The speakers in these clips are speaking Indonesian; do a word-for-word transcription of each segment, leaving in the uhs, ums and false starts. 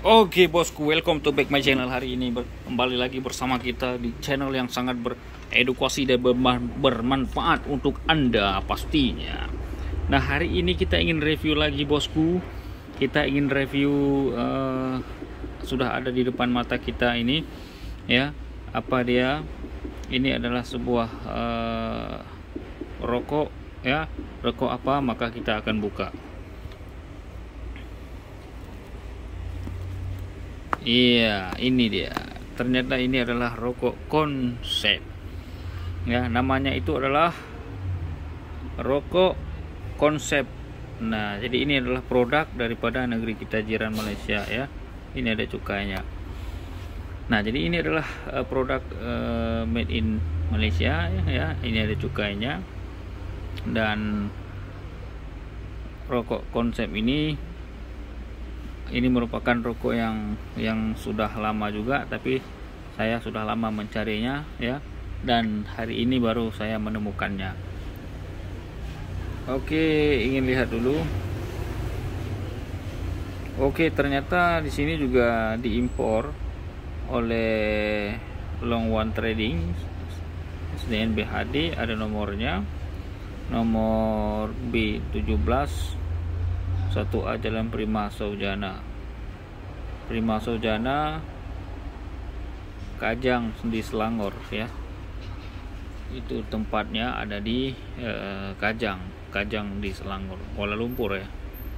Oke bosku, welcome to back my channel. Hari ini ber- kembali lagi bersama kita di channel yang sangat beredukasi dan berma- bermanfaat untuk Anda pastinya. Nah, hari ini kita ingin review lagi bosku. Kita ingin review uh, sudah ada di depan mata kita ini ya. Apa dia? Ini adalah sebuah uh, rokok ya. Rokok apa? Maka kita akan buka. Iya, ini dia. Ternyata ini adalah rokok konsep. Ya, namanya itu adalah rokok konsep. Nah, jadi ini adalah produk daripada negeri kita jiran Malaysia ya. Ini ada cukainya. Nah, jadi ini adalah uh, produk uh, made in Malaysia ya, ya. Ini ada cukainya. Dan rokok konsep ini ini merupakan rokok yang yang sudah lama juga, tapi saya sudah lama mencarinya ya, dan hari ini baru saya menemukannya. Oke, ingin lihat dulu. Oke, ternyata di sini juga diimpor oleh Long One Trading S D N B H D, ada nomornya, nomor B tujuh belas satu A Jalan Prima Saujana, Prima Saujana, Kajang di Selangor ya. Itu tempatnya ada di eh, Kajang, Kajang di Selangor, Kuala Lumpur ya.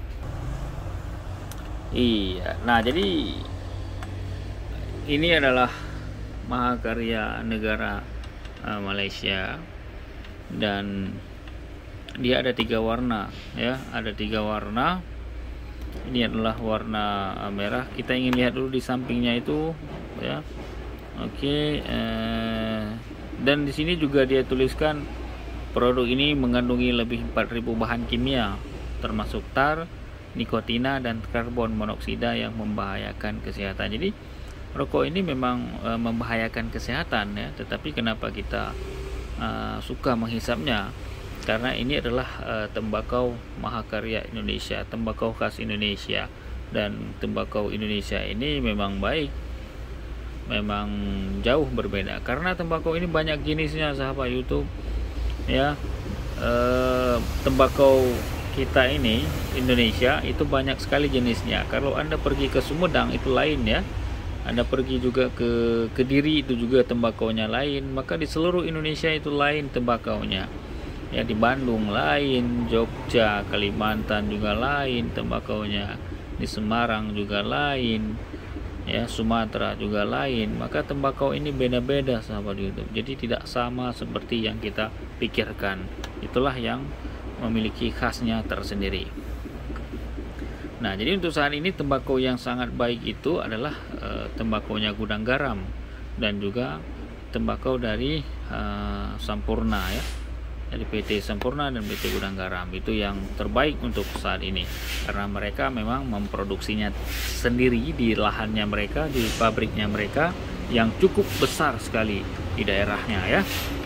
Iya, nah jadi ini adalah mahakarya negara eh, Malaysia, dan dia ada tiga warna ya, ada tiga warna. Ini adalah warna merah. Kita ingin lihat dulu di sampingnya itu ya. Oke, eh, dan di sini juga dia tuliskan produk ini mengandungi lebih empat ribu bahan kimia termasuk tar, nikotina dan karbon monoksida yang membahayakan kesehatan. Jadi rokok ini memang eh, membahayakan kesehatan ya, tetapi kenapa kita eh, suka menghisapnya? Karena ini adalah uh, tembakau mahakarya Indonesia, tembakau khas Indonesia, dan tembakau Indonesia ini memang baik, memang jauh berbeda. Karena tembakau ini banyak jenisnya, sahabat YouTube ya. Uh, tembakau kita ini Indonesia itu banyak sekali jenisnya. Kalau Anda pergi ke Sumedang itu lain ya. Anda pergi juga ke Kediri itu juga tembakaunya lain. Maka di seluruh Indonesia itu lain tembakaunya. Ya, di Bandung lain, Jogja, Kalimantan juga lain tembakaunya, di Semarang juga lain, ya, Sumatera juga lain. Maka tembakau ini beda-beda sahabat YouTube. Jadi tidak sama seperti yang kita pikirkan. Itulah yang memiliki khasnya tersendiri. Nah, jadi untuk saat ini tembakau yang sangat baik itu adalah e, tembakaunya Gudang Garam, dan juga tembakau dari e, Sampurna ya. Dari P T Sampurna dan P T Gudang Garam, itu yang terbaik untuk saat ini, karena mereka memang memproduksinya sendiri di lahannya mereka, di pabriknya mereka yang cukup besar sekali di daerahnya ya.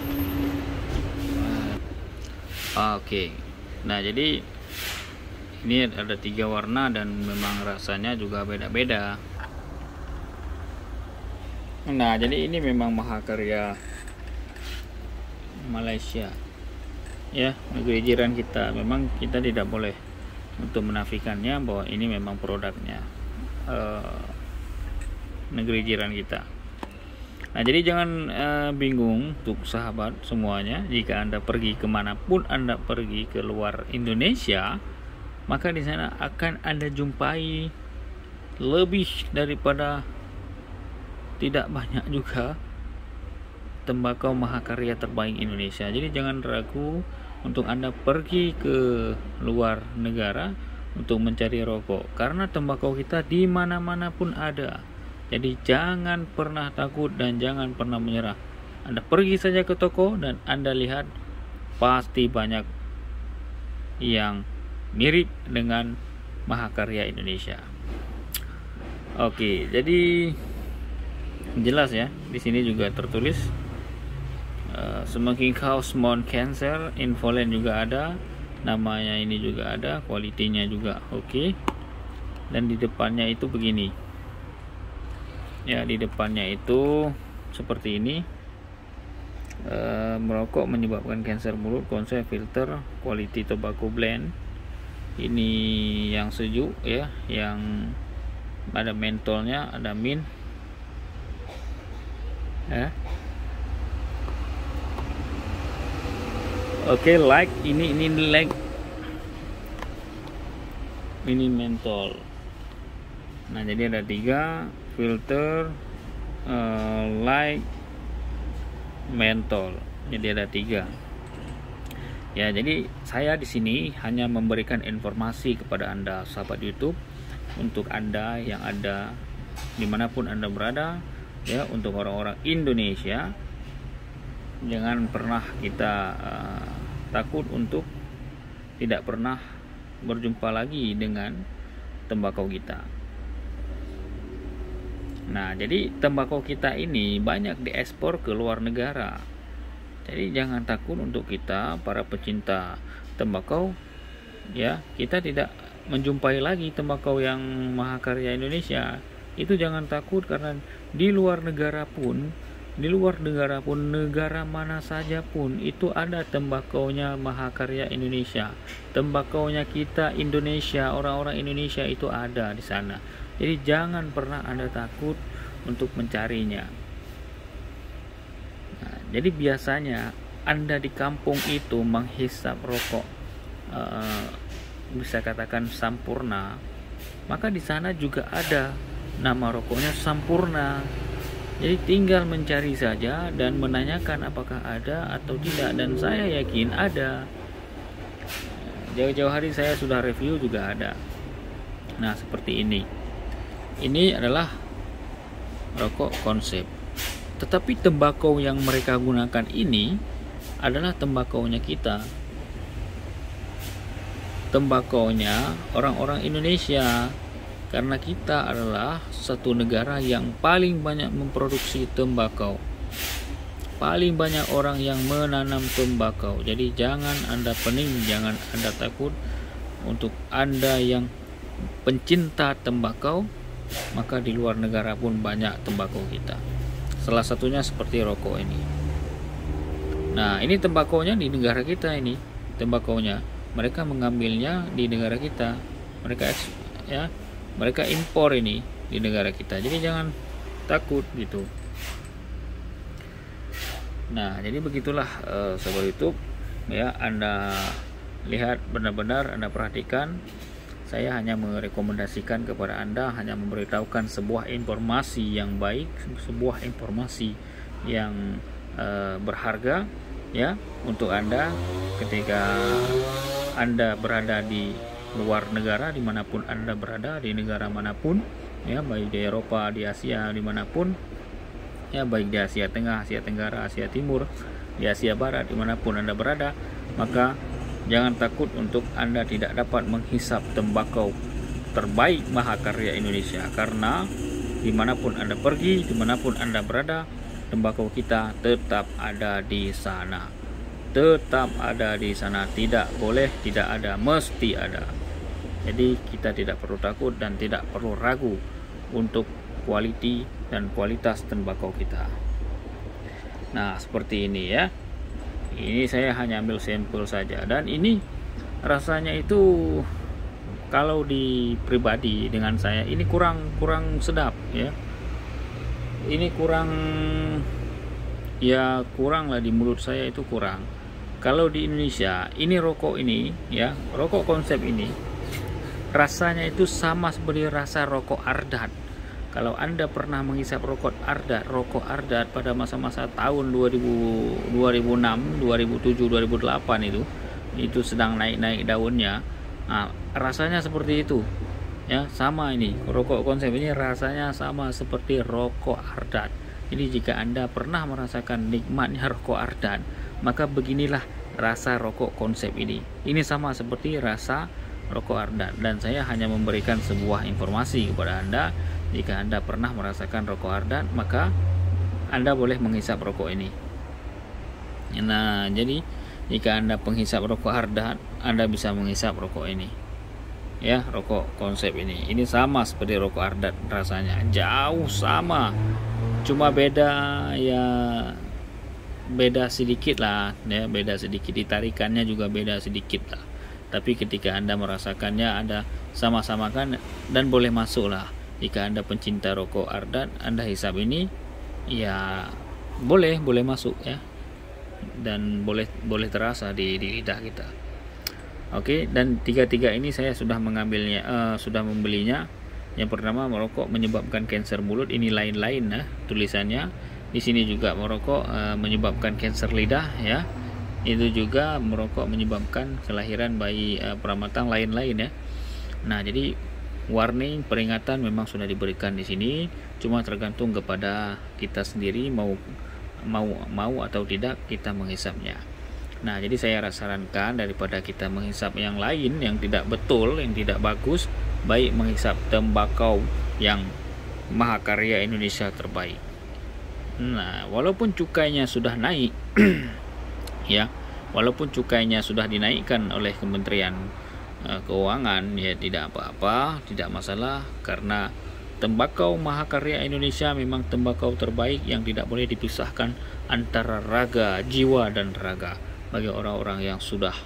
Oke, nah jadi ini ada tiga warna dan memang rasanya juga beda-beda. Nah, jadi ini memang mahakarya Malaysia ya, negeri jiran kita. Memang kita tidak boleh untuk menafikannya bahwa ini memang produknya uh, negeri jiran kita. Nah, jadi jangan uh, bingung untuk sahabat semuanya, jika Anda pergi kemanapun Anda pergi ke luar Indonesia, maka di sana akan Anda jumpai lebih daripada tidak banyak juga tembakau mahakarya terbaik Indonesia. Jadi jangan ragu untuk Anda pergi ke luar negara untuk mencari rokok, karena tembakau kita di mana-mana pun ada. Jadi jangan pernah takut dan jangan pernah menyerah. Anda pergi saja ke toko dan Anda lihat pasti banyak yang mirip dengan mahakarya Indonesia. Oke, jadi jelas ya, di sini juga tertulis Uh, smoking cause more cancer, infolen juga ada, namanya ini juga ada, kualitinya juga oke. Okay. Dan di depannya itu begini, Ya, di depannya itu seperti ini. E, merokok menyebabkan kanker mulut, konsep filter, quality tobacco blend. Ini yang sejuk ya, yang ada mentolnya, ada mint. Ya. Oke, okay, like ini ini like ini mentol. Nah, jadi ada tiga filter, uh, like, mentol. Jadi ada tiga. Ya, jadi saya di sini hanya memberikan informasi kepada Anda sahabat YouTube, untuk Anda yang ada dimanapun Anda berada, ya, untuk orang-orang Indonesia. Jangan pernah kita uh, takut untuk tidak pernah berjumpa lagi dengan tembakau kita. Nah, jadi tembakau kita ini banyak diekspor ke luar negara. Jadi jangan takut untuk kita para pecinta tembakau, ya, kita tidak menjumpai lagi tembakau yang mahakarya Indonesia. Itu jangan takut, karena di luar negara pun Di luar negara pun, negara mana saja pun, itu ada tembakaunya mahakarya Indonesia. Tembakaunya kita Indonesia, orang-orang Indonesia itu ada di sana. Jadi jangan pernah Anda takut untuk mencarinya. Nah, jadi biasanya Anda di kampung itu menghisap rokok, uh, bisa katakan Sampurna, maka di sana juga ada nama rokoknya Sampurna. Jadi tinggal mencari saja dan menanyakan apakah ada atau tidak, dan saya yakin ada. Jauh-jauh hari saya sudah review juga ada. Nah, seperti ini. Ini adalah rokok konsep. Tetapi tembakau yang mereka gunakan ini adalah tembakaunya kita. Tembakaunya orang-orang Indonesia. Karena kita adalah satu negara yang paling banyak memproduksi tembakau, paling banyak orang yang menanam tembakau. Jadi jangan Anda pening, jangan Anda takut. Untuk Anda yang pencinta tembakau, maka di luar negara pun banyak tembakau kita. Salah satunya seperti rokok ini. Nah, ini tembakaunya di negara kita ini, tembakaunya. Mereka mengambilnya di negara kita. Mereka ya mereka impor ini di negara kita, jadi jangan takut gitu. Nah, jadi begitulah uh, sobat YouTube, ya, Anda lihat benar-benar, Anda perhatikan. Saya hanya merekomendasikan kepada Anda, hanya memberitahukan sebuah informasi yang baik, sebuah informasi yang uh, berharga, ya, untuk Anda ketika Anda berada di luar negara, dimanapun Anda berada, di negara manapun, ya, baik di Eropa, di Asia, dimanapun, ya, baik di Asia Tengah, Asia Tenggara, Asia Timur, di Asia Barat, dimanapun Anda berada, maka jangan takut untuk Anda tidak dapat menghisap tembakau terbaik mahakarya Indonesia, karena dimanapun Anda pergi, dimanapun Anda berada, tembakau kita tetap ada di sana, tetap ada di sana, tidak boleh tidak ada, mesti ada. Jadi kita tidak perlu takut dan tidak perlu ragu untuk quality dan kualitas tembakau kita. Nah, seperti ini ya. Ini saya hanya ambil sampel saja, dan ini rasanya itu kalau di pribadi dengan saya ini kurang kurang sedap ya. Ini kurang ya kurang lah di mulut saya, itu kurang. Kalau di Indonesia, ini rokok ini ya, rokok konsep ini rasanya itu sama seperti rasa rokok Ardat. Kalau Anda pernah menghisap rokok Ardat, rokok Ardat pada masa-masa tahun dua ribu, dua ribu enam, dua ribu tujuh, dua ribu delapan itu, itu sedang naik-naik daunnya. Nah, rasanya seperti itu. Ya, sama ini. Rokok konsep ini rasanya sama seperti rokok Ardat. Jadi jika Anda pernah merasakan nikmatnya rokok Ardat, maka beginilah rasa rokok konsep ini. Ini sama seperti rasa rokok Ardat, dan saya hanya memberikan sebuah informasi kepada Anda. Jika Anda pernah merasakan rokok Ardat, maka Anda boleh menghisap rokok ini. Nah, jadi jika Anda penghisap rokok Ardat, Anda bisa menghisap rokok ini. ya, rokok konsep ini. Ini sama seperti rokok Ardat rasanya, jauh sama, cuma beda ya, beda sedikit lah ya, beda sedikit, ditarikannya juga beda sedikit lah. Tapi ketika Anda merasakannya, Anda sama-samakan dan boleh masuk lah. Jika Anda pencinta rokok Ardat, Anda hisap ini ya boleh boleh masuk ya, dan boleh boleh terasa di, di lidah kita. Oke, dan tiga-tiga ini saya sudah mengambilnya, uh, sudah membelinya. Yang pertama, merokok menyebabkan kanker mulut, ini lain-lain ya tulisannya. Di sini juga merokok uh, menyebabkan kanker lidah ya. Itu juga merokok menyebabkan kelahiran bayi uh, pramatang, lain-lain ya. Nah, jadi warning peringatan memang sudah diberikan di sini, cuma tergantung kepada kita sendiri mau mau mau atau tidak kita menghisapnya. Nah, jadi saya sarankan daripada kita menghisap yang lain yang tidak betul, yang tidak bagus, baik menghisap tembakau yang mahakarya Indonesia terbaik. Nah, walaupun cukainya sudah naik ya, walaupun cukainya sudah dinaikkan oleh Kementerian uh, Keuangan, ya tidak apa-apa, tidak masalah, karena tembakau mahakarya Indonesia memang tembakau terbaik yang tidak boleh dipisahkan antara raga, jiwa dan raga bagi orang-orang yang sudah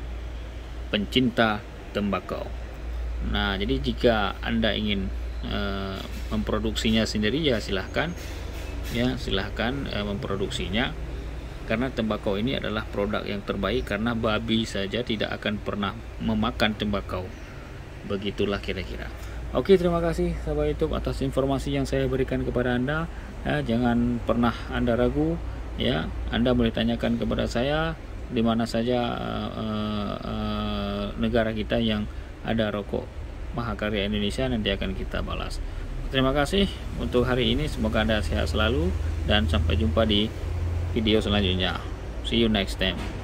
pencinta tembakau. Nah, jadi jika Anda ingin uh, memproduksinya sendiri, ya silahkan ya silahkan uh, memproduksinya, karena tembakau ini adalah produk yang terbaik, karena babi saja tidak akan pernah memakan tembakau. Begitulah kira-kira. Oke, terima kasih sahabat YouTube atas informasi yang saya berikan kepada Anda ya. Jangan pernah Anda ragu ya, Anda boleh tanyakan kepada saya di mana saja uh, uh, negara kita yang ada rokok mahakarya Indonesia, nanti akan kita balas. Terima kasih untuk hari ini, semoga Anda sehat selalu dan sampai jumpa di video selanjutnya. See you next time.